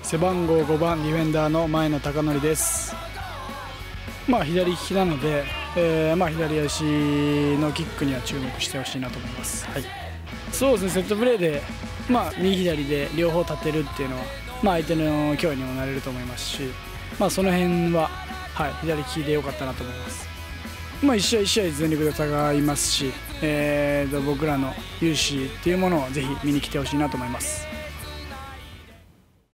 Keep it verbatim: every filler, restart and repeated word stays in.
背番号ごばんディフェンダーの前野貴則です。まあ、左利きなので、えーまあ、左足のキックには注目してほしいなと思います。はい、そうですね、セットプレーで、まあ、右左で両方立てるっていうのは、まあ、相手の脅威にもなれると思いますし、まあ、その辺は、はい、左利きで良かったなと思います。まあ、一試合一試合全力で戦いますし、えー、僕らの勇姿っていうものをぜひ見に来てほしいなと思います。